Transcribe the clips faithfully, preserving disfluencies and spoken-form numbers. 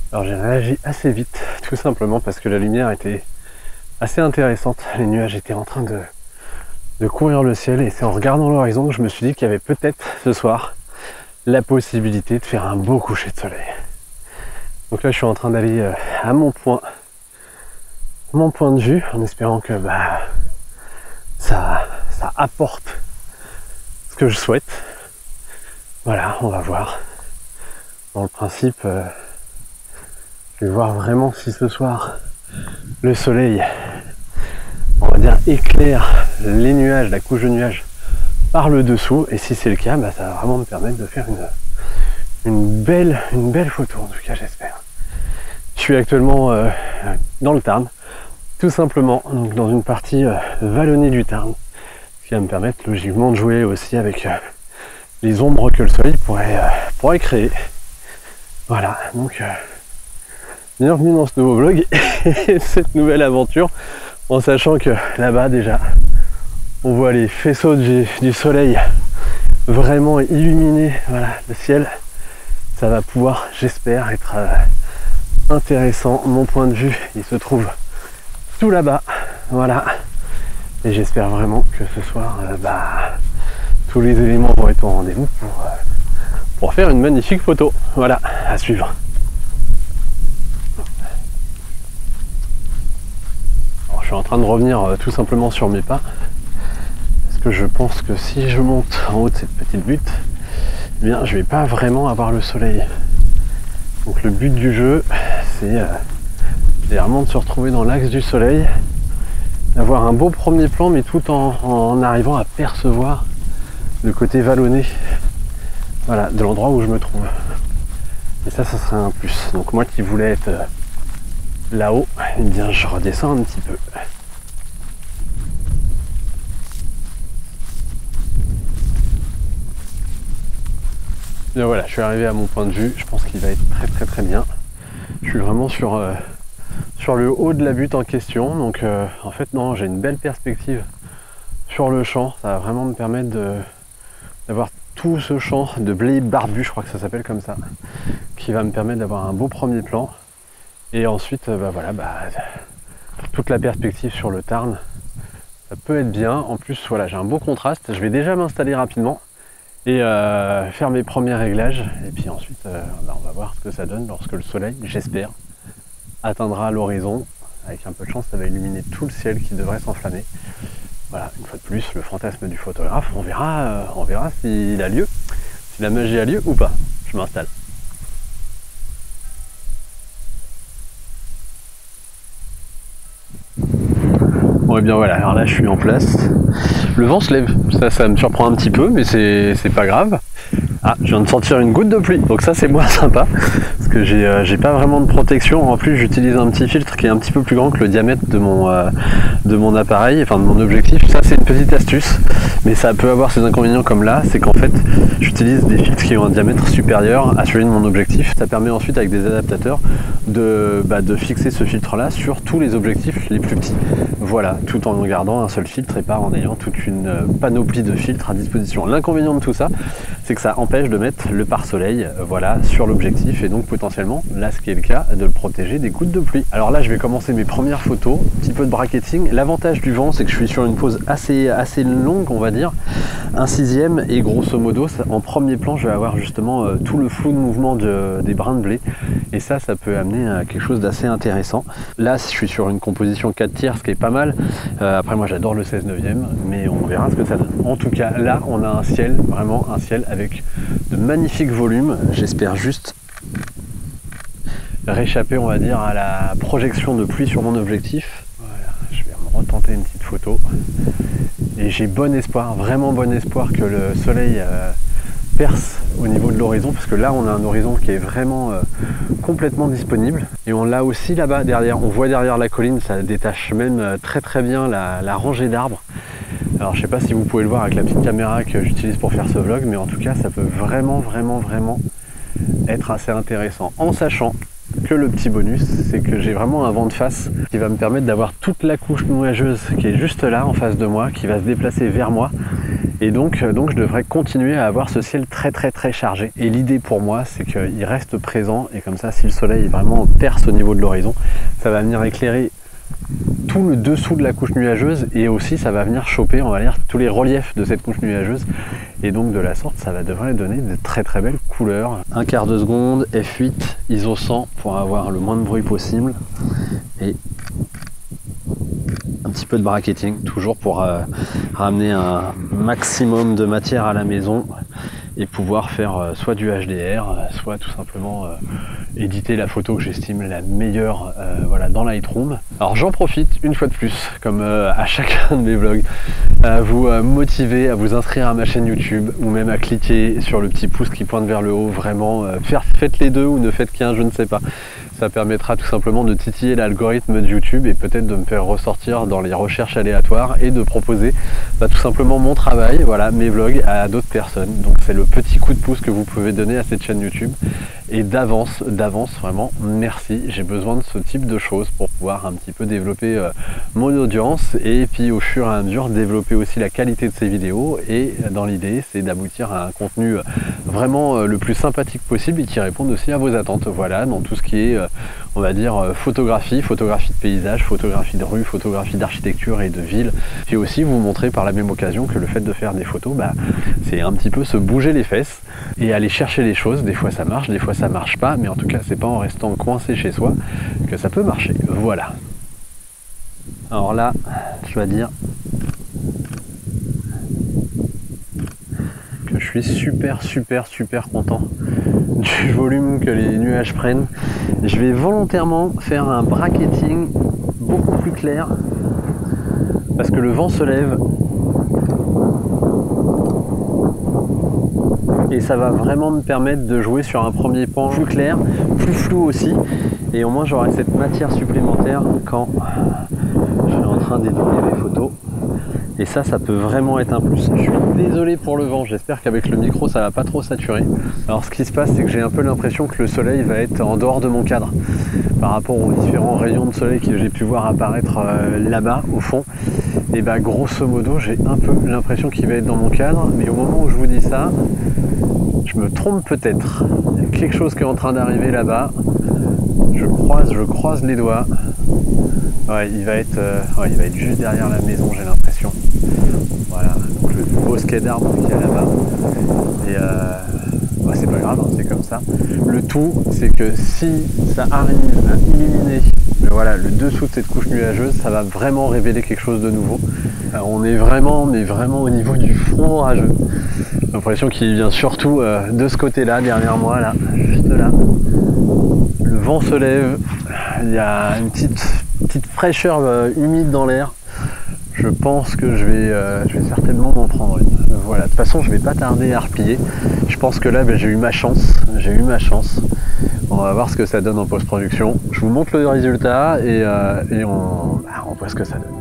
Alors j'ai réagi assez vite, tout simplement parce que la lumière était assez intéressante. Les nuages étaient en train de, de couvrir le ciel et c'est en regardant l'horizon que je me suis dit qu'il y avait peut-être ce soir la possibilité de faire un beau coucher de soleil. Donc là je suis en train d'aller euh, à mon point, mon point de vue, en espérant que bah, ça, ça apporte ce que je souhaite. Voilà, on va voir. Dans le principe, euh, je vais voir vraiment si ce soir le soleil, on va dire, éclaire les nuages, la couche de nuages par le dessous, et si c'est le cas, bah, ça va vraiment me permettre de faire une, une, belle, une belle photo, en tout cas j'espère. Je suis actuellement euh, dans le Tarn, tout simplement, donc dans une partie euh, vallonnée du Tarn, ce qui va me permettre logiquement de jouer aussi avec euh, les ombres que le soleil pourrait, euh, pourrait créer. Voilà, donc euh, bienvenue dans ce nouveau vlog et cette nouvelle aventure, en sachant que là-bas déjà on voit les faisceaux du, du soleil vraiment illuminer, voilà, le ciel. Ça va pouvoir, j'espère, être euh, intéressant. Mon point de vue, il se trouve tout là-bas, voilà, et j'espère vraiment que ce soir euh, bah, tous les éléments vont être au rendez-vous pour, euh, pour faire une magnifique photo. Voilà, à suivre. Alors, je suis en train de revenir euh, tout simplement sur mes pas, parce que je pense que si je monte en haut de cette petite butte, eh bien je vais pas vraiment avoir le soleil. Donc le but du jeu, c'est euh, vraiment de se retrouver dans l'axe du soleil, d'avoir un beau premier plan, mais tout en, en arrivant à percevoir le côté vallonné, voilà, de l'endroit où je me trouve. Et ça, ça serait un plus. Donc moi qui voulais être euh, là-haut, eh bien je redescends un petit peu. Et voilà, je suis arrivé à mon point de vue. Je pense qu'il va être très très très bien. Je suis vraiment sur, euh, sur le haut de la butte en question. Donc euh, en fait non, j'ai une belle perspective sur le champ. Ça va vraiment me permettre de, d'avoir tout ce champ de blé barbu, je crois que ça s'appelle comme ça, qui va me permettre d'avoir un beau premier plan. Et ensuite, bah voilà, bah, toute la perspective sur le Tarn, ça peut être bien. En plus, voilà, j'ai un beau contraste. Je vais déjà m'installer rapidement et euh, faire mes premiers réglages. Et puis ensuite, euh, bah, on va voir ce que ça donne lorsque le soleil, j'espère, atteindra l'horizon. Avec un peu de chance, ça va illuminer tout le ciel qui devrait s'enflammer. Voilà, une fois de plus, le fantasme du photographe. On verra, euh, on verra s'il a lieu, si la magie a lieu ou pas. Je m'installe. Bon et bien voilà, alors là je suis en place. Le vent se lève, ça, ça me surprend un petit peu, mais c'est pas grave. Ah, je viens de sentir une goutte de pluie, donc ça c'est moins sympa, parce que j'ai euh, j'ai pas vraiment de protection. En plus j'utilise un petit filtre qui est un petit peu plus grand que le diamètre de mon, euh, de mon appareil, enfin de mon objectif. Ça c'est une petite astuce, mais ça peut avoir ses inconvénients comme là, c'est qu'en fait j'utilise des filtres qui ont un diamètre supérieur à celui de mon objectif. Ça permet ensuite avec des adaptateurs de, bah, de fixer ce filtre là sur tous les objectifs les plus petits. Voilà, tout en gardant un seul filtre et pas en ayant toute une panoplie de filtres à disposition. L'inconvénient de tout ça, c'est que ça empêche de mettre le pare-soleil, voilà, sur l'objectif et donc potentiellement, là ce qui est le cas, de le protéger des gouttes de pluie. Alors là je vais commencer mes premières photos, un petit peu de bracketing. L'avantage du vent, c'est que je suis sur une pose assez, assez longue, on va dire, un sixième, et grosso modo en premier plan je vais avoir justement euh, tout le flou de mouvement de, des brins de blé, et ça ça peut amener à quelque chose d'assez intéressant. Là je suis sur une composition quatre tiers, ce qui est pas mal. Euh, après moi j'adore le seize neuvième, mais on verra ce que ça donne. En tout cas là on a un ciel, vraiment un ciel avec de magnifiques volumes. J'espère juste réchapper, on va dire, à la projection de pluie sur mon objectif. Voilà, je vais me retenter une petite photo. Et j'ai bon espoir, vraiment bon espoir que le soleil euh, perce au niveau de l'horizon, parce que là on a un horizon qui est vraiment euh, complètement disponible. Et on l'a aussi là-bas derrière, on voit derrière la colline, ça détache même euh, très très bien la, la rangée d'arbres. Alors je sais pas si vous pouvez le voir avec la petite caméra que j'utilise pour faire ce vlog, mais en tout cas ça peut vraiment vraiment vraiment être assez intéressant, en sachant que le petit bonus, c'est que j'ai vraiment un vent de face qui va me permettre d'avoir toute la couche nuageuse qui est juste là en face de moi, qui va se déplacer vers moi Et donc, donc je devrais continuer à avoir ce ciel très très très chargé. Et l'idée pour moi, c'est qu'il reste présent, et comme ça, si le soleil vraiment perce au niveau de l'horizon, ça va venir éclairer tout le dessous de la couche nuageuse, et aussi ça va venir choper, on va dire, tous les reliefs de cette couche nuageuse, et donc de la sorte ça va devrait donner de très très belles couleurs. Un quart de seconde, F huit, I S O cent pour avoir le moins de bruit possible, et un petit peu de bracketing toujours pour euh, ramener un maximum de matière à la maison et pouvoir faire euh, soit du H D R, soit tout simplement euh, éditer la photo que j'estime la meilleure euh, voilà, dans Lightroom. Alors j'en profite une fois de plus, comme euh, à chacun de mes vlogs, à vous euh, motiver à vous inscrire à ma chaîne YouTube, ou même à cliquer sur le petit pouce qui pointe vers le haut. Vraiment, euh, faire, faites les deux ou ne faites qu'un, je ne sais pas. Ça permettra tout simplement de titiller l'algorithme de YouTube et peut-être de me faire ressortir dans les recherches aléatoires et de proposer bah, tout simplement mon travail, voilà, mes vlogs à d'autres personnes. Donc c'est le petit coup de pouce que vous pouvez donner à cette chaîne YouTube. Et d'avance, d'avance vraiment, merci. J'ai besoin de ce type de choses pour pouvoir un petit peu développer euh, mon audience, et puis au fur et à mesure développer aussi la qualité de ces vidéos. Et dans l'idée, c'est d'aboutir à un contenu vraiment euh, le plus sympathique possible et qui réponde aussi à vos attentes. Voilà, dans tout ce qui est, euh, on va dire, euh, photographie, photographie de paysage, photographie de rue, photographie d'architecture et de ville. Puis aussi vous montrer par la même occasion que le fait de faire des photos, bah, c'est un petit peu se bouger les fesses et aller chercher les choses. Des fois ça marche, des fois ça marche pas, mais en tout cas c'est pas en restant coincé chez soi que ça peut marcher. Voilà. Alors là, je dois dire que je suis super super super content du volume que les nuages prennent. Je vais volontairement faire un bracketing beaucoup plus clair parce que le vent se lève et ça va vraiment me permettre de jouer sur un premier pan plus clair, plus flou aussi, et au moins j'aurai cette matière supplémentaire quand je suis en train d'éditer mes photos. Et ça, ça peut vraiment être un plus. Je suis désolé pour le vent, j'espère qu'avec le micro ça va pas trop saturer. Alors ce qui se passe, c'est que j'ai un peu l'impression que le soleil va être en dehors de mon cadre par rapport aux différents rayons de soleil que j'ai pu voir apparaître euh, là-bas au fond. Et bah grosso modo, j'ai un peu l'impression qu'il va être dans mon cadre, mais au moment où je vous dis ça, je me trompe peut-être. Il y a quelque chose qui est en train d'arriver là-bas. Je croise, je croise les doigts. Ouais, il va être, euh, ouais, il va être juste derrière la maison, j'ai l'impression. Voilà, donc le bosquet d'arbres qu'il y a là-bas. Et euh, ouais, c'est pas grave, hein, c'est comme ça. Le tout, c'est que si ça arrive à illuminer, mais voilà, le dessous de cette couche nuageuse, ça va vraiment révéler quelque chose de nouveau. Alors, on est vraiment, mais vraiment au niveau du front orageux. J'ai l'impression qu'il vient surtout euh, de ce côté-là, derrière moi, là, juste là. Le vent se lève, il y a une petite, petite fraîcheur euh, humide dans l'air. Je pense que je vais, euh, je vais certainement m'en prendre une. Voilà, de toute façon, je vais pas tarder à replier. Je pense que là, ben, j'ai eu ma chance. J'ai eu ma chance. On va voir ce que ça donne en post-production. Je vous montre le résultat et, euh, et on, on voit ce que ça donne.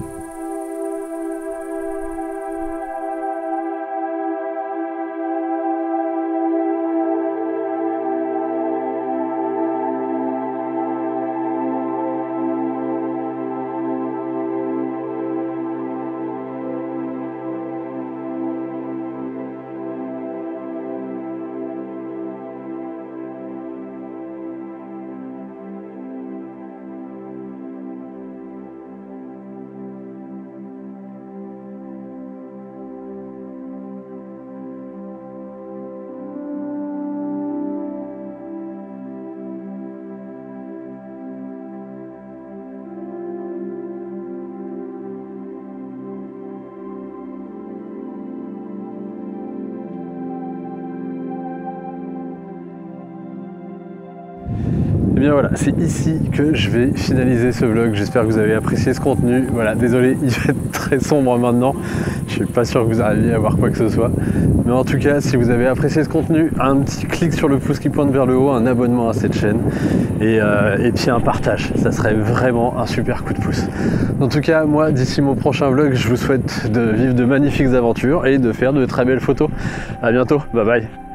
Et bien voilà, c'est ici que je vais finaliser ce vlog. J'espère que vous avez apprécié ce contenu. Voilà, désolé, il va être très sombre maintenant. Je suis pas sûr que vous arriviez à voir quoi que ce soit. Mais en tout cas, si vous avez apprécié ce contenu, un petit clic sur le pouce qui pointe vers le haut, un abonnement à cette chaîne et, euh, et puis un partage. Ça serait vraiment un super coup de pouce. En tout cas, moi, d'ici mon prochain vlog, je vous souhaite de vivre de magnifiques aventures et de faire de très belles photos. À bientôt, bye bye.